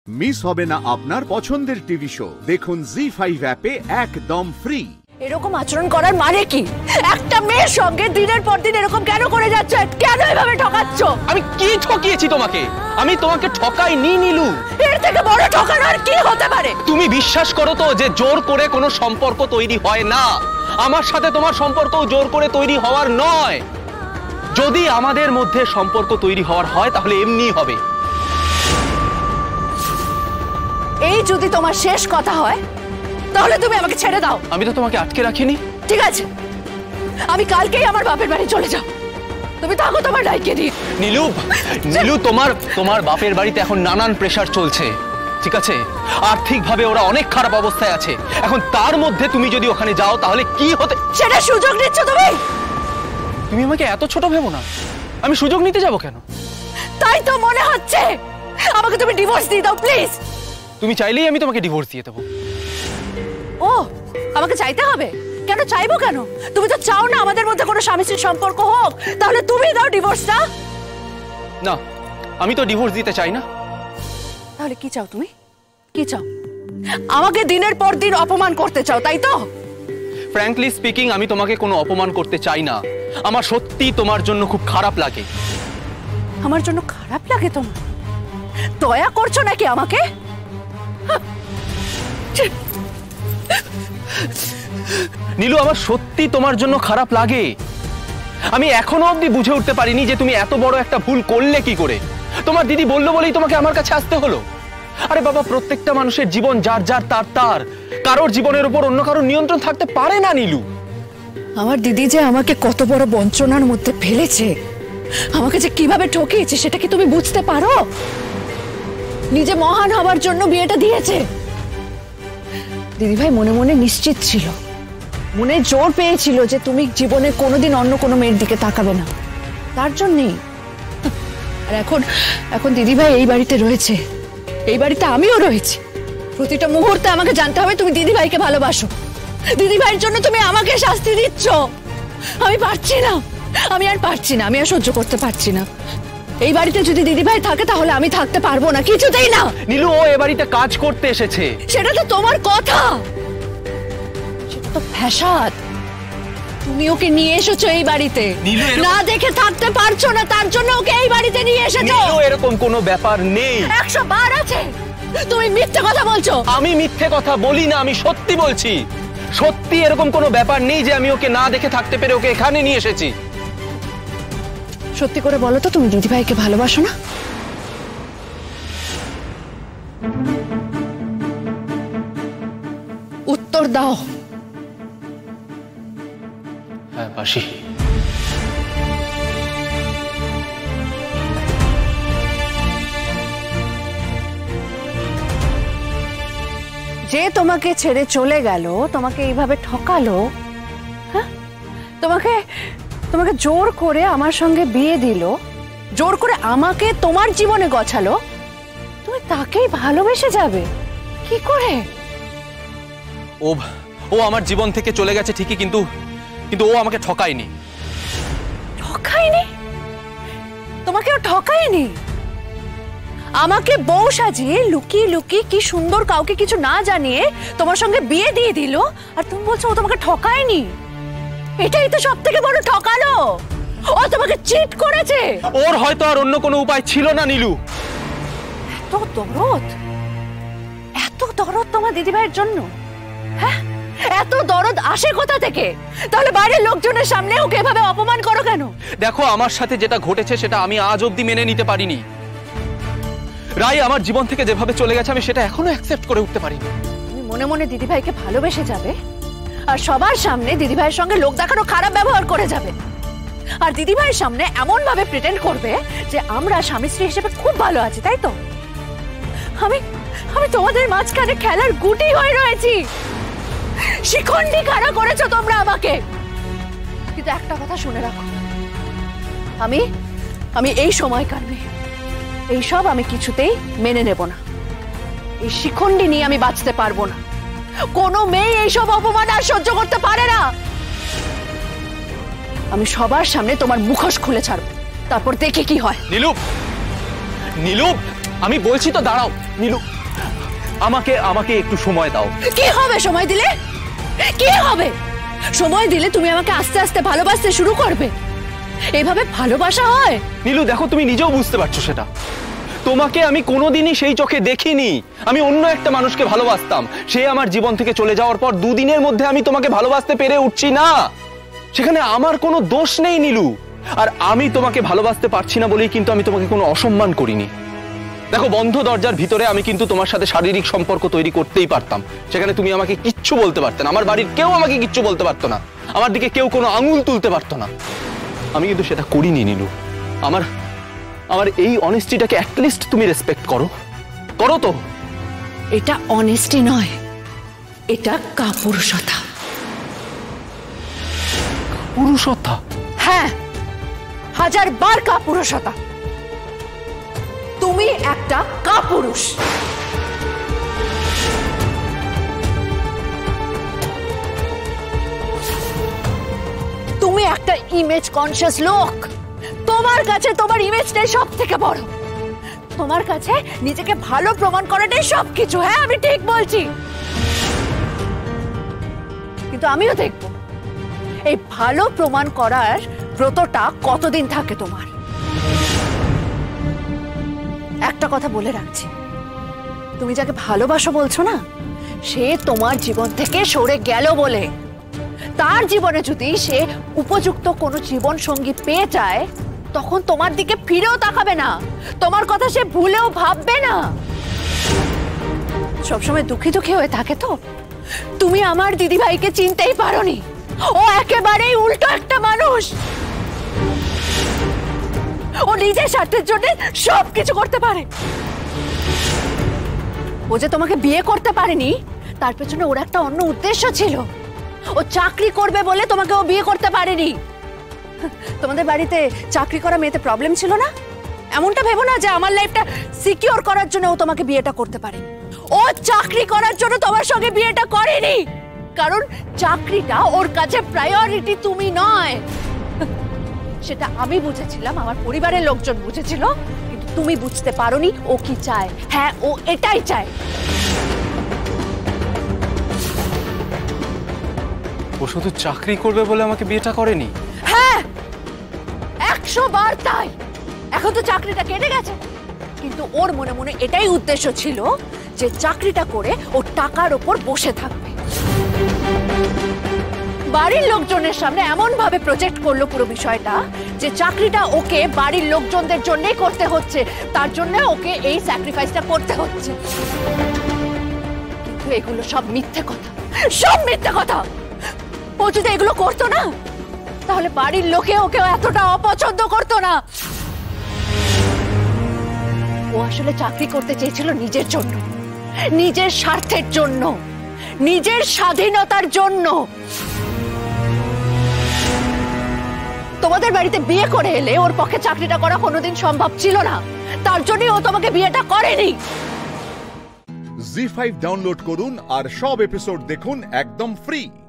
Miss হবে না আপনার পছন্দের টিভি শো। দেখুন Zee 5 অ্যাপে একদম ফ্রি। এরকম আচরণ করার মানে কি? একটা মেয়ের সঙ্গে দিনের পর দিন এরকম কেন করে যাচ্ছ? কেন এভাবে ঠকাচ্ছ? আমি কি ঠকিয়েছি তোমাকে? আমি তোমাকে ঠকাইনি নীলু। এর থেকে বড় ঠকানো আর কি হতে পারে? তুমি বিশ্বাস করো তো যে জোর করে কোনো সম্পর্ক তৈরি হয় না। আমার সাথে তোমার সম্পর্ক জোর করে তৈরি হওয়ার নয়। যদি আমাদের মধ্যে সম্পর্ক তৈরি হওয়ার হয় তাহলে এমনি হবে। এই যদি তোমার শেষ কথা হয় তাহলে তুমি আমাকে ছেড়ে দাও। আমি তো তোমাকে আটকে রাখিনি। ঠিক আছে, আমি কালকেই আমার বাপের বাড়ি চলে যাব। তুমি থাকো তোমার লাইকে নিয়ে। নীলু, নীলু, তোমার বাপের বাড়িতে এখন নানান প্রেসার চলছে, ঠিক আছে? আর্থিকভাবে ওরা অনেক খারাপ অবস্থায় আছে। এখন তার মধ্যে তুমি যদি ওখানে যাও তাহলে কি হতে? সেটা সুযোগ নিচ্ছ তুমি। তুমি আমাকে এত ছোট ভেবো না। আমি সুযোগ নিতে যাব কেন? তাই তো মনে হচ্ছে। আমাকে তুমি ডিভোর্স দিয়ে দাও প্লিজ। তুমি চাইলেই আমি তোমাকে ডিভোর্স দিয়ে দেবো। ও, আমাকে চাইতে হবে? কেন চাইবো কেন? তুমি তো চাও না আমাদের মধ্যে কোনো স্বামী স্ত্রীর সম্পর্ক হোক। তাহলে তুমি দাও ডিভোর্সটা। না, আমি তো ডিভোর্স দিতে চাই না। তাহলে কি চাও তুমি? কি চাও? আমাকে দিনের পর দিন অপমান করতে চাও, তাই তো? ফ্র্যাঙ্কলি স্পিকিং, আমি তোমাকে কোনো অপমান করতে চাই না। আমার সত্যি তোমার জন্য খুব খারাপ লাগে। আমার জন্য খারাপ লাগে তোমার? দয়া করছো নাকি আমাকে? নীলু, আমার সত্যি তোমার জন্য খারাপ লাগে। আমি এখনো অবধি বুঝে উঠতে পারিনি যে তুমি এত বড় একটা ভুল করলে কি করে। তোমার দিদি বললো বলেই তোমাকে আমার কাছে আসতে হলো। আরে বাবা, প্রত্যেকটা মানুষের জীবন যার যার তার। কারোর জীবনের উপর অন্য কারোর নিয়ন্ত্রণ থাকতে পারে না নীলু। আমার দিদি যে আমাকে কত বড় বঞ্চনার মধ্যে ফেলেছে, আমাকে যে কিভাবে ঠকিয়েছে সেটা কি তুমি বুঝতে পারো? নিজে মহান হবার জন্য বিয়েটা দিয়েছে। দিদিভাই মনে মনে নিশ্চিত ছিল, মনে জোর পেয়েছিল যে তুমি জীবনে কোনোদিন অন্য কোনো মেয়ের দিকে তাকাবে না, তার জন্যই। আর এখন দিদিভাই এই বাড়িতে রয়েছে, এই বাড়িতে আমিও রয়েছি। প্রতিটা মুহূর্তে আমাকে জানতে হবে তুমি দিদিভাইকে ভালোবাসো। দিদিভাইয়ের জন্য তুমি আমাকে শাস্তি দিচ্ছ। আমি পারছি না, আমি আর পারছি না, আমি আর সহ্য করতে পারছি না। এই বাড়িতে যদি দিদিভাই থাকে তাহলে আমি থাকতে পারবো না, কিছুতেই না। নীলু, ও এ বাড়িতে কাজ করতে এসেছে। সেটা তো তোমার কথা, সেটা তো ফ্যাসাদ। তুমি ওকে নিয়ে এসেছো এই বাড়িতে, না দেখে থাকতে পারছো না, তার জন্য ওকে এই বাড়িতে নিয়ে এসেছো। নীলু, এরকম কোনো ব্যাপার নেই। 100 বার আছে। তুমি মিথ্যে কথা বলছো। আমি মিথ্যে কথা বলি না, আমি সত্যি বলছি। সত্যি এরকম কোনো ব্যাপার নেই যে আমি ওকে না দেখে থাকতে পেরে ওকে এখানে নিয়ে এসেছি। সত্যি করে বলো তো, তুমি দিদিভাইকে ভালোবাসো না? উত্তর দাও। হ্যাঁ, বাসি। যে তোমাকে ছেড়ে চলে গেল, তোমাকে এইভাবে ঠকালো, হ্যাঁ, তোমাকে জোর করে আমার সঙ্গে বিয়ে দিল, জোর করে আমাকে তোমার জীবনে গছালো, তুমি তাকেই ভালোবেসে যাবে কি করে? ও আমার জীবন থেকে চলে গেছে ঠিকই, কিন্তু ও আমাকে ঠকায়নি। ঠকায়নি? তোমাকে ও ঠকায়নি? আমাকে বউ সাজিয়ে লুকিয়ে লুকিয়ে কি সুন্দর কাউকে কিছু না জানিয়ে তোমার সঙ্গে বিয়ে দিয়ে দিল, আর তুমি বলছো ও তোমাকে ঠকায়নি? এটাই তো সবথেকে বড় ঠকালো। ও তোমাকে চিট করেছে। ওর হয়তো আর অন্য কোনো উপায় ছিল না নীলু। এত দরদ তোমার দিদিভাইয়ের জন্য? হ্যাঁ, এত দরদ আসে কোথা থেকে? তাহলে বাইরের লোকজনের সামনে ওকে এভাবে অপমান করো কেন? দেখো, আমার সাথে যেটা ঘটেছে সেটা আমি আজ অবধি মেনে নিতে পারিনি। রাই আমার জীবন থেকে যেভাবে চলে গেছে আমি সেটা এখনো অ্যাকসেপ্ট করে উঠতে পারিনি। তুমি মনে মনে দিদিভাইকে ভালোবেসে যাবে, আর সবার সামনে দিদিভাইয়ের সঙ্গে লোক দেখানো খারাপ ব্যবহার করে যাবে, আর দিদিভাইয়ের সামনে এমন ভাবে প্রিটেন্ড করবে যে আমরা স্বামী স্ত্রী হিসেবে খুব ভালো আছি, তাই তো? আমি তোমাদের মাঝখানে খেলার গুটি হয়ে রয়েছি। শিখন্ডি খাড়া করেছো তোমরা আমাকে। কিন্তু একটা কথা শুনে রাখো, আমি এই সময়কার মেয়ে, এইসব আমি কিছুতেই মেনে নেব না। এই শিখন্ডি নিয়ে আমি বাঁচতে পারবো না। কোনো মেয়ে এইসব অপমান আর সহ্য করতে পারে না। আমি সবার সামনে তোমার মুখোশ খুলে ছাড়বো, তারপর দেখে কি হয়। নীলু, নীলু, আমি বলছি তো দাঁড়াও। নীলু, আমাকে আমাকে একটু সময় দাও। কি হবে সময় দিলে? কি হবে সময় দিলে? তুমি আমাকে আস্তে আস্তে ভালোবাসতে শুরু করবে। এইভাবে ভালোবাসা হয়? নীলু দেখো, তুমি নিজেও বুঝতে পারছো সেটা। তোমাকে আমি কোনোদিনই সেই চোখে দেখিনি। আমি অন্য একটা মানুষকে ভালোবাসতাম। সে আমার জীবন থেকে চলে যাওয়ার পর দুদিনের মধ্যে আমি তোমাকে ভালোবাসতে পেরে উঠছি না। সেখানে আমার কোনো দোষ নেই নীলু। আর আমি তোমাকে ভালোবাসতে পারছি না বলেই কিন্তু আমি তোমাকে কোনো অসম্মান করিনি। দেখো, বন্ধ দরজার ভিতরে আমি কিন্তু তোমার সাথে শারীরিক সম্পর্ক তৈরি করতেই পারতাম। সেখানে তুমি আমাকে কিচ্ছু বলতে পারতে না। আমার বাড়ির কেউ আমাকে কিচ্ছু বলতে পারতো না। আমার দিকে কেউ কোনো আঙুল তুলতে পারতো না। আমি কিন্তু সেটা করিনি নীলু। আমার এই অনেস্টিটাকে অ্যাটলিস্ট তুমি রেসপেক্ট করো। করো তো। এটা অনেস্টি নয়, এটা কাপুরুষতা। পুরুষতা? হ্যাঁ, 1000 বার কাপুরুষতা। তুমি একটা কাপুরুষ। তুমি একটা ইমেজ কনসিয়াস লোক। তোমার কাছে তোমার ইমেজটাই সব থেকে বড়। তোমার কাছে নিজেকে ভালো প্রমাণ করাটাই সবকিছু। হ্যাঁ, আমি ঠিক বলছি। কিন্তু আমিও দেখব এই ভালো প্রমাণ করার ব্রতটা কতদিন থাকে তোমার। একটা কথা বলে রাখছি, তুমি যাকে ভালোবাসো বলছো না, সে তোমার জীবন থেকে সরে গেল বলে। তার জীবনে যদি সে উপযুক্ত কোনো জীবন সঙ্গী পেয়ে যায়, তখন তোমার দিকে ফিরেও তাকাবে না। তোমার কথা সে ভুলেও ভাববে না। সবসময় দুঃখী দুঃখী হয়ে থাকে তো। তুমি আমার দিদিভাইকে চিনতেই পারোনি। ও একেবারেই উল্টো একটা মানুষ। ও নিজের স্বার্থের জন্য সবকিছু করতে পারে। ও যে তোমাকে বিয়ে করতে পারেনি, তার পেছনে ওর একটা অন্য উদ্দেশ্য ছিল। ও চাকরি করবে বলে তোমাকে ও বিয়ে করতে পারেনি। তোমাদের বাড়িতে চাকরি করা মেয়েতে প্রবলেম ছিল না? এমনটা ভেবো না যে আমার লাইফটা সিকিউর করার জন্য ও তোমাকে বিয়েটা করতে পারেনি। ও চাকরি করার জন্য তোমার সঙ্গে বিয়েটা করেনি, কারণ চাকরিটা ওর কাছে প্রায়োরিটি তুমি নয়। সেটা আমি বুঝেছিলাম, আমার পরিবারের লোকজন বুঝেছিল, কিন্তু তুমি বুঝতে পারোনি ও কি চায়। হ্যাঁ, ও এটাই চায়। ও শুধু চাকরি করবে বলে আমাকে বিয়েটা করেনি? হ্যাঁ, 100 বার তাই। এখন তো চাকরিটা কেটে গেছে, কিন্তু ওর মনে মনে এটাই উদ্দেশ্য ছিল যে চাকরিটা করে ও টাকার উপর বসে থাকবে। বাড়ির লোকজনের সামনে এমন ভাবে প্রজেক্ট করলো পুরো বিষয়টা যে চাকরিটা ওকে বাড়ির লোকজনদের জন্যই করতে হচ্ছে, তার জন্য ওকে এই স্যাক্রিফাইসটা করতে হচ্ছে। কিন্তু এগুলো সব মিথ্যে কথা, সব মিথ্যে কথা। ও যদি এগুলো করতো না, তাহলে বাড়ির লোকে ওকে এতটা অপছন্দ করতো না। ও আসলে চাকরি করতে চেয়েছিল নিজের জন্য, নিজের স্বার্থের জন্য, নিজের স্বাধীনতার জন্য। তোমাদের বাড়িতে বিয়ে করে এলে ওর পক্ষে চাকরিটা করা কোনোদিন সম্ভব ছিল না, তার জন্যই ও তোমাকে বিয়েটা করেনি। Zee 5 ডাউনলোড করুন আর সব এপিসোড দেখুন একদম ফ্রি।